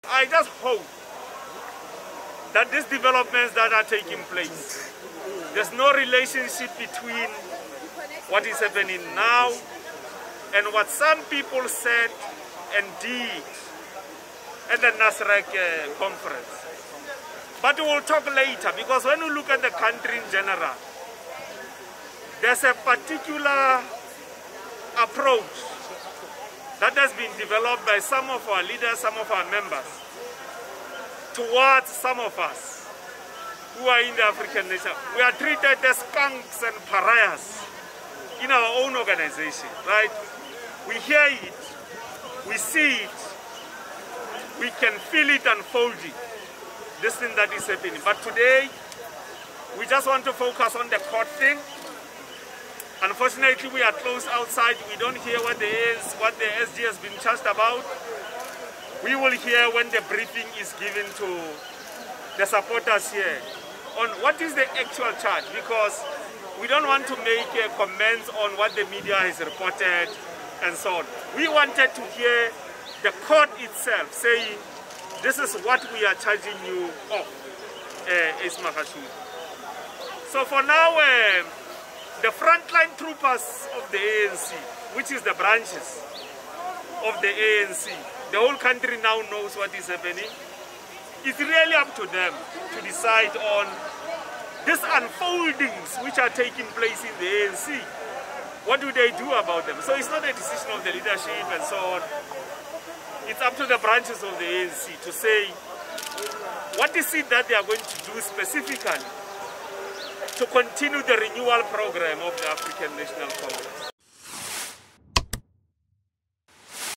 I just hope that these developments that are taking place, there's no relationship between what is happening now and what some people said and did at the Nasrec conference. But we'll talk later, because when we look at the country in general, there's a particular approach that has been developed by some of our leaders, some of our members, towards some of us who are in the African nation. We are treated as skunks and pariahs in our own organization, right? We hear it, we see it, we can feel it unfolding, this thing that is happening. But today, we just want to focus on the court thing. Unfortunately, we are close outside. We don't hear what the SG has been charged about. We will hear when the briefing is given to the supporters here on what is the actual charge, because we don't want to make comments on what the media has reported and so on. We wanted to hear the court itself saying, this is what we are charging you of, Ace Magashule. So for now, the frontline troopers of the ANC, which is the branches of the ANC, the whole country now knows what is happening. It's really up to them to decide on these unfoldings which are taking place in the ANC. What do they do about them? So it's not a decision of the leadership and so on. It's up to the branches of the ANC to say, what is it that they are going to do specifically to continue the renewal program of the African National Congress.